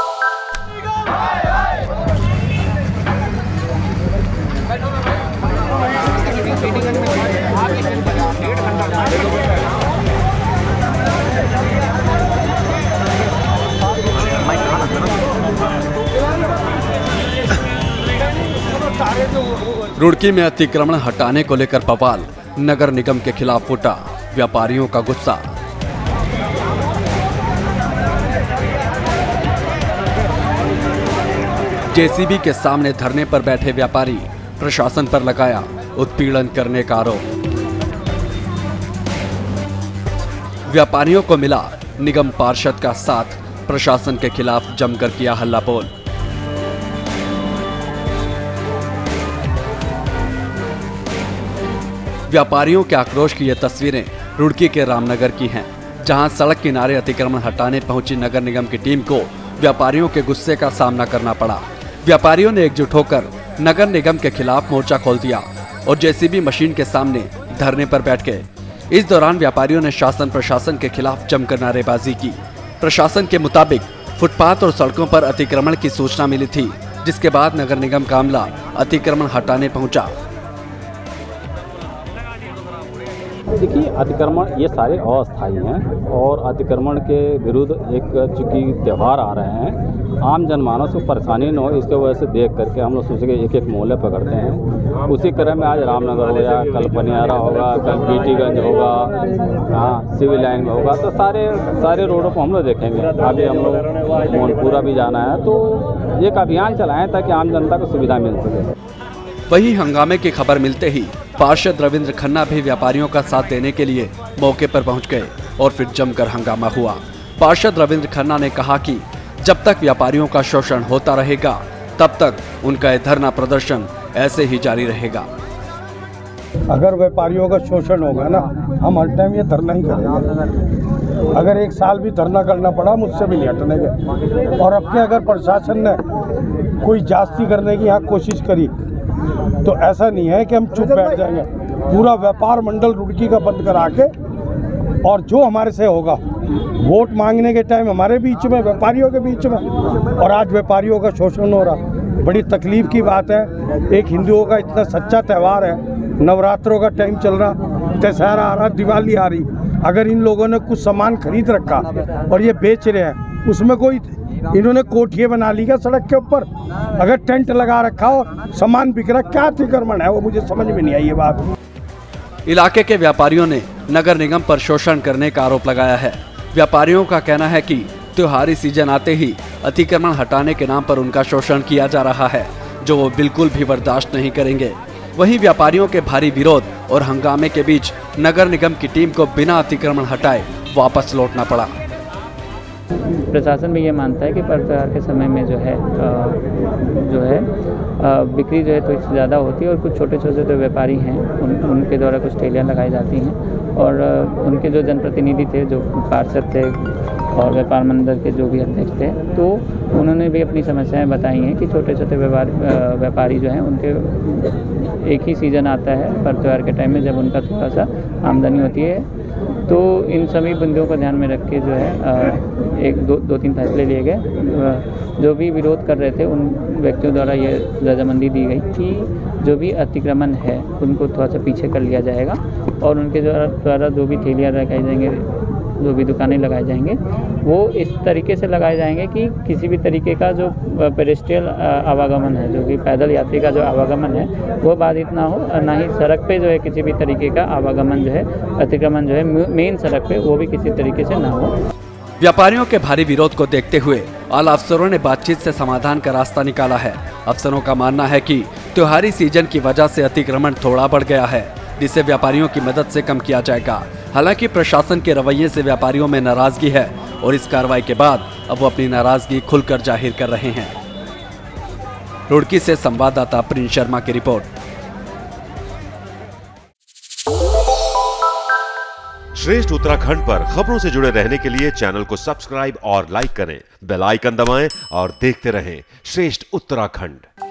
रुड़की में अतिक्रमण हटाने को लेकर बवाल, नगर निगम के खिलाफ फूटा व्यापारियों का गुस्सा। जेसीबी के सामने धरने पर बैठे व्यापारी, प्रशासन पर लगाया उत्पीड़न करने का आरोप। व्यापारियों को मिला निगम पार्षद का साथ, प्रशासन के खिलाफ जमकर किया हल्ला बोल। व्यापारियों के आक्रोश की ये तस्वीरें रुड़की के रामनगर की हैं, जहां सड़क किनारे अतिक्रमण हटाने पहुंची नगर निगम की टीम को व्यापारियों के गुस्से का सामना करना पड़ा। व्यापारियों ने एकजुट होकर नगर निगम के खिलाफ मोर्चा खोल दिया और जेसीबी मशीन के सामने धरने पर बैठ गए। इस दौरान व्यापारियों ने शासन प्रशासन के खिलाफ जमकर नारेबाजी की। प्रशासन के मुताबिक फुटपाथ और सड़कों पर अतिक्रमण की सूचना मिली थी, जिसके बाद नगर निगम का अमला अतिक्रमण हटाने पहुंचा। देखिए, अतिक्रमण ये सारे अस्थायी हैं और अतिक्रमण के विरुद्ध एक चूँकि त्यौहार आ रहे हैं, आम जनमानस को परेशानी न हो इसके वजह से देख करके हम लोग सोचे कि एक एक मोहल्ले पकड़ते हैं। उसी क्रम में आज रामनगर हो गया, कल पनियारा होगा, कल बीटीगंज होगा, हाँ सिविल लाइन में होगा, तो सारे रोडों को हम लोग देखेंगे। अभी हम लोग मोहनपुरा भी जाना है, तो एक अभियान चलाएं ताकि आम जनता को सुविधा मिल सके। वहीं हंगामे की खबर मिलते ही पार्षद रविंद्र खन्ना भी व्यापारियों का साथ देने के लिए मौके पर पहुंच गए और फिर जमकर हंगामा हुआ। पार्षद रविंद्र खन्ना ने कहा कि जब तक व्यापारियों का शोषण होता रहेगा, तब तक उनका धरना प्रदर्शन ऐसे ही जारी रहेगा। अगर व्यापारियों का शोषण होगा ना, हम हर टाइम ये धरना ही करेंगे। अगर एक साल भी धरना करना पड़ा, मुझसे भी नहीं हटने के। और अब के अगर प्रशासन ने कोई जास्ती करने की यहाँ कोशिश करी, तो ऐसा नहीं है कि हम चुप बैठ जाएंगे। पूरा व्यापार मंडल रुड़की का बंद करा के, और जो हमारे से होगा, वोट मांगने के टाइम हमारे बीच में, व्यापारियों के बीच में, और आज व्यापारियों का शोषण हो रहा, बड़ी तकलीफ की बात है। एक हिंदुओं का इतना सच्चा त्यौहार है, नवरात्रों का टाइम चल रहा, दशहरा आ रहा, दिवाली आ रही, अगर इन लोगों ने कुछ सामान खरीद रखा और ये बेच रहे हैं, उसमें कोई इन्होंने कोठिए बना ली क्या सड़क के ऊपर? अगर टेंट लगा रखा हो, सामान बिक रहा, क्या अतिक्रमण है वो मुझे समझ में नहीं आई ये बात। इलाके के व्यापारियों ने नगर निगम पर शोषण करने का आरोप लगाया है। व्यापारियों का कहना है कि त्योहारी सीजन आते ही अतिक्रमण हटाने के नाम पर उनका शोषण किया जा रहा है, जो वो बिल्कुल भी बर्दाश्त नहीं करेंगे। वहीं व्यापारियों के भारी विरोध और हंगामे के बीच नगर निगम की टीम को बिना अतिक्रमण हटाए वापस लौटना पड़ा। प्रशासन भी ये मानता है कि पर्व त्योहार के समय में जो है बिक्री जो है तो इससे ज़्यादा होती है, और कुछ छोटे छोटे जो व्यापारी हैं उनके द्वारा कुछ ठेलियाँ लगाई जाती हैं, और उनके जो जनप्रतिनिधि थे, जो पार्षद थे और व्यापार मंडल के जो भी अध्यक्ष थे, तो उन्होंने भी अपनी समस्याएं बताई हैं कि छोटे छोटे व्यापारी जो हैं उनके एक ही सीज़न आता है पर्व त्योहार के टाइम में, जब उनका थोड़ा सा आमदनी होती है। तो इन सभी बिंदुओं को ध्यान में रख के जो है दो तीन फैसले लिए गए। जो भी विरोध कर रहे थे उन व्यक्तियों द्वारा ये रजामंदी दी गई कि जो भी अतिक्रमण है उनको थोड़ा सा पीछे कर लिया जाएगा, और उनके द्वारा जो भी ठेलियाँ लगाई जाएंगे, जो भी दुकानें लगाए जाएंगे, वो इस तरीके से लगाए जाएंगे कि किसी भी तरीके का जो पेडेस्ट्रियल आवागमन है, जो कि पैदल यात्री का जो आवागमन है, वो बाधित ना हो, ना ही सड़क पे जो है किसी भी तरीके का आवागमन जो है, अतिक्रमण जो है मेन सड़क पे, वो भी किसी तरीके से ना हो। व्यापारियों के भारी विरोध को देखते हुए आला अफसरों ने बातचीत से समाधान का रास्ता निकाला है। अफसरों का मानना है कि त्योहारी सीजन की वजह से अतिक्रमण थोड़ा बढ़ गया है, जिसे व्यापारियों की मदद से कम किया जाएगा। हालांकि प्रशासन के रवैये से व्यापारियों में नाराजगी है, और इस कार्रवाई के बाद अब वो अपनी नाराजगी खुलकर जाहिर कर रहे हैं। रुड़की से संवाददाता प्रिंस शर्मा की रिपोर्ट। श्रेष्ठ उत्तराखंड पर खबरों से जुड़े रहने के लिए चैनल को सब्सक्राइब और लाइक करें, बेल आइकन दबाएं और देखते रहें श्रेष्ठ उत्तराखंड।